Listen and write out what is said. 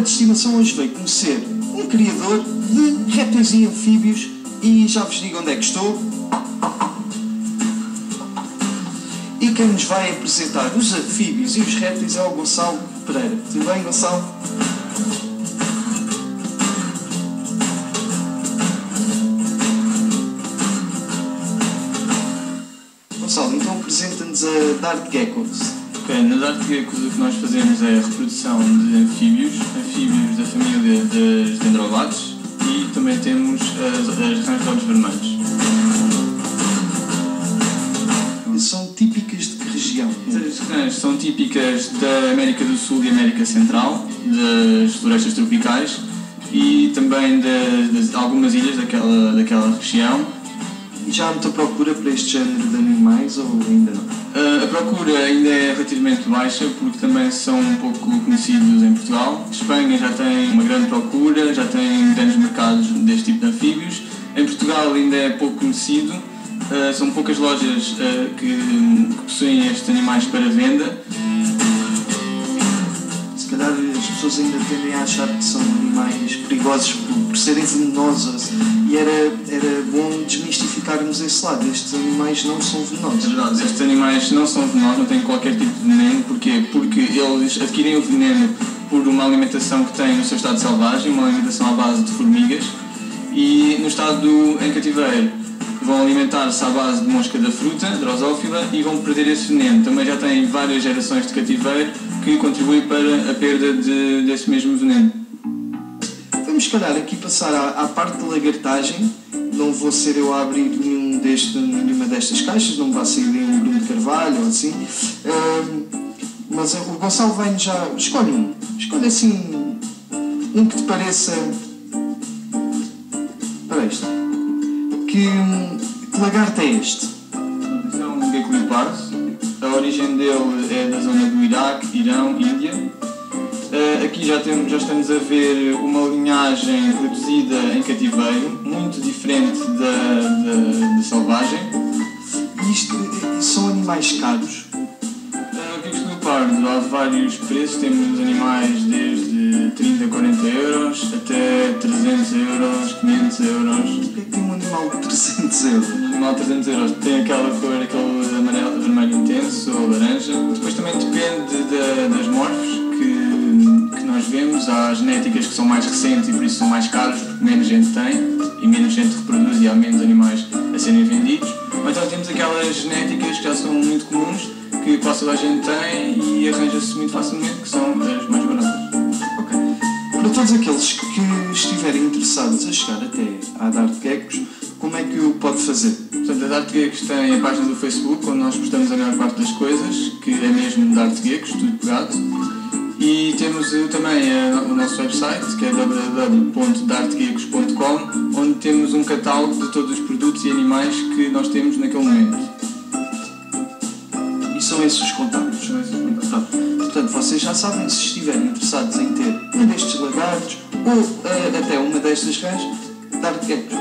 de estimação hoje veio conhecer um criador de répteis e anfíbios e já vos digo onde é que estou. E quem nos vai apresentar os anfíbios e os répteis é o Gonçalo Pereira. Tudo bem, Gonçalo? Gonçalo, então apresenta-nos a Dart Geckos. Ok, na Dart Geckos o que nós fazemos é a reprodução de anfíbios da família das dendrobates e também temos as rãs de olhos vermelhos. São típicas de que região? As rãs são típicas da América do Sul e América Central, das florestas tropicais e também de algumas ilhas daquela região. E já há muita procura para este género de animais ou ainda não? A procura ainda é relativamente baixa porque também são um pouco conhecidos em Portugal. Espanha já tem uma grande procura, já tem grandes mercados deste tipo de anfíbios. Em Portugal ainda é pouco conhecido. São poucas lojas que possuem estes animais para venda. Se calhar as pessoas ainda tendem a achar que são animais perigosos por serem venenosos e era bom desmistificarmos esse lado. Estes animais não são venenosos. É verdade, estes animais não são venenosos, não têm qualquer tipo de veneno. Porquê? Porque eles adquirem o veneno por uma alimentação que têm no seu estado selvagem, uma alimentação à base de formigas, e no estado em cativeiro vão alimentar-se à base de mosca da fruta, drosófila, e vão perder esse veneno. Também já têm várias gerações de cativeiro que contribuem para a perda desse mesmo veneno. Vamos, se calhar, aqui passar à parte da lagartagem. Não vou ser eu a abrir nenhuma destas caixas, não vai sair nenhum Bruno de Carvalho ou assim. Mas o Gonçalo vai-nos já... Escolhe um. Escolhe assim um que te pareça... Para este. Que lagarto é este? É um gecko leopardo. A origem dele é da zona do Iraque, Irão, Índia. Aqui já estamos a ver uma linhagem reduzida em cativeiro, muito diferente da selvagem. E isto são animais caros? Geckos leopardo, há vários preços, temos animais desde 30 a 40 euros até 300 euros, 500 euros. O que é que tem um animal de 300 euros? Um animal de 300 euros tem aquela cor, aquele amarelo, vermelho intenso ou laranja. Depois também depende das morfos que nós vemos. Há genéticas que são mais recentes e por isso são mais caros porque menos gente tem e menos gente reproduz e há menos animais a serem vendidos. Ou então temos aquelas genéticas que já são muito comuns, que quase toda a gente tem e arranja-se muito facilmente, que são as mais baratas. Ok. Para todos aqueles que estiverem interessados a chegar até à Dart Geckos, como é que o pode fazer? Portanto, a Dart Geckos tem a página do Facebook, onde nós postamos a maior parte das coisas, que é mesmo Dart Geckos, tudo pegado. E temos também o nosso website, que é www.dartgeckos.com, onde temos um catálogo de todos os produtos e animais que nós temos naquele momento. E são esses os contatos? São esses os contatos. Portanto, vocês já sabem, se estiverem interessados em ter um destes lagartos ou até uma destas rãs, Dart Geckos.